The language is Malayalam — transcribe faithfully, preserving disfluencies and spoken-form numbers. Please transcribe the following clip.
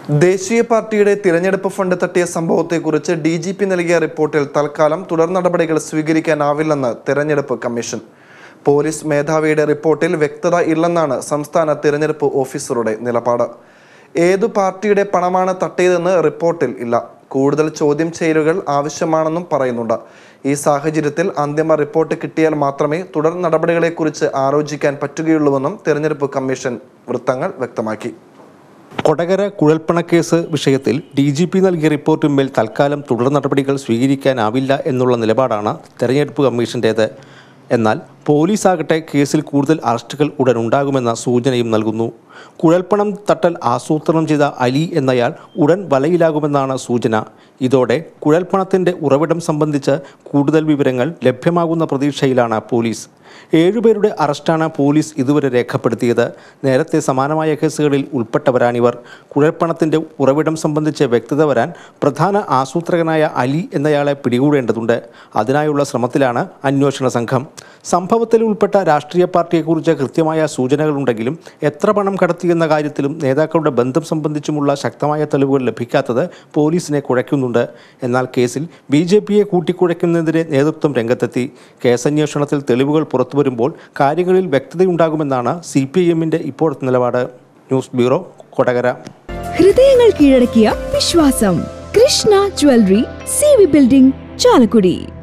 ദേശീയ പാർട്ടിയുടെ തിരഞ്ഞെടുപ്പ് ഫണ്ട് തട്ടിയ സംഭവത്തെക്കുറിച്ച് ഡി ജി പി നൽകിയ റിപ്പോർട്ടിൽ തൽക്കാലം തുടർ നടപടികൾ സ്വീകരിക്കാനാവില്ലെന്ന് തിരഞ്ഞെടുപ്പ് കമ്മീഷൻ. പോലീസ് മേധാവിയുടെ റിപ്പോർട്ടിൽ വ്യക്തത ഇല്ലെന്നാണ് സംസ്ഥാന തിരഞ്ഞെടുപ്പ് ഓഫീസറുടെ നിലപാട്. ഏതു പാർട്ടിയുടെ പണമാണ് തട്ടിയതെന്ന് റിപ്പോർട്ടിൽ ഇല്ല. കൂടുതൽ ചോദ്യം ചെയ്യലുകൾ ആവശ്യമാണെന്നും പറയുന്നുണ്ട്. ഈ സാഹചര്യത്തിൽ അന്തിമ റിപ്പോർട്ട് കിട്ടിയാൽ മാത്രമേ തുടർ നടപടികളെക്കുറിച്ച് ആലോചിക്കാൻ പറ്റുകയുള്ളൂവെന്നും തിരഞ്ഞെടുപ്പ് കമ്മീഷൻ വൃത്തങ്ങൾ വ്യക്തമാക്കി. കൊടകര കുഴൽപ്പണക്കേസ് വിഷയത്തിൽ ഡി ജി പി നൽകിയ റിപ്പോർട്ടിന്മേൽ തൽക്കാലം തുടർ നടപടികൾ സ്വീകരിക്കാനാവില്ല എന്നുള്ള നിലപാടാണ് തെരഞ്ഞെടുപ്പ് കമ്മീഷൻ്റേത്. എന്നാൽ പോലീസാകട്ടെ കേസിൽ കൂടുതൽ അറസ്റ്റുകൾ ഉടൻ ഉണ്ടാകുമെന്ന സൂചനയും നൽകുന്നു. കുഴൽപ്പണം തട്ടൽ ആസൂത്രണം ചെയ്ത അലി എന്നയാൾ ഉടൻ വലയിലാകുമെന്നാണ് സൂചന. ഇതോടെ കുഴൽപ്പണത്തിൻ്റെ ഉറവിടം സംബന്ധിച്ച് കൂടുതൽ വിവരങ്ങൾ ലഭ്യമാകുന്ന പ്രതീക്ഷയിലാണ് പോലീസ്. ഏഴുപേരുടെ അറസ്റ്റാണ് പോലീസ് ഇതുവരെ രേഖപ്പെടുത്തിയത്. നേരത്തെ സമാനമായ കേസുകളിൽ ഉൾപ്പെട്ടവരാണിവർ. കുഴൽപ്പണത്തിൻ്റെ ഉറവിടം സംബന്ധിച്ച് വ്യക്തത വരാൻ പ്രധാന ആസൂത്രകനായ അലി എന്നയാളെ പിടികൂടേണ്ടതുണ്ട്. അതിനായുള്ള ശ്രമത്തിലാണ് അന്വേഷണ സംഘം. സംഭവത്തിൽ ഉൾപ്പെട്ട രാഷ്ട്രീയ പാർട്ടിയെക്കുറിച്ച് കൃത്യമായ സൂചനകളുണ്ടെങ്കിലും എത്ര പണം കടത്തിയെന്ന കാര്യത്തിലും നേതാക്കളുടെ ബന്ധം സംബന്ധിച്ചുമുള്ള ശക്തമായ തെളിവുകൾ ലഭിക്കാത്തത് പോലീസിനെ കുഴയ്ക്കുന്നുണ്ട്. എന്നാൽ കേസിൽ ബി ജെ പിയെ കൂട്ടിക്കുഴയ്ക്കുന്നതിനെതിരെ നേതൃത്വം രംഗത്തെത്തി. കേസന്വേഷണത്തിൽ തെളിവുകൾ പുറത്തുവരുമ്പോൾ കാര്യങ്ങളിൽ വ്യക്തതയുണ്ടാകുമെന്നാണ് സി പി ഐ എമ്മിൻ്റെ ഇപ്പോഴത്തെ നിലപാട്. News bureau, Kodakara. ഹൃദയങ്ങൾ കീഴടക്കിയ വിശ്വാസം. Krishna jewellery, C V building, Chalakudy.